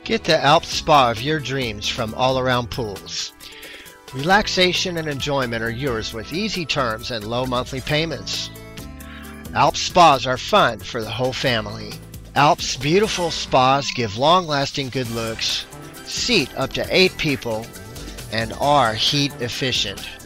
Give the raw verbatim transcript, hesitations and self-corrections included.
Get the ALPS spa of your dreams from All Around Pools. Relaxation and enjoyment are yours with easy terms and low monthly payments. ALPS spas are fun for the whole family. ALPS beautiful spas give long-lasting good looks, seat up to eight people, and are heat efficient.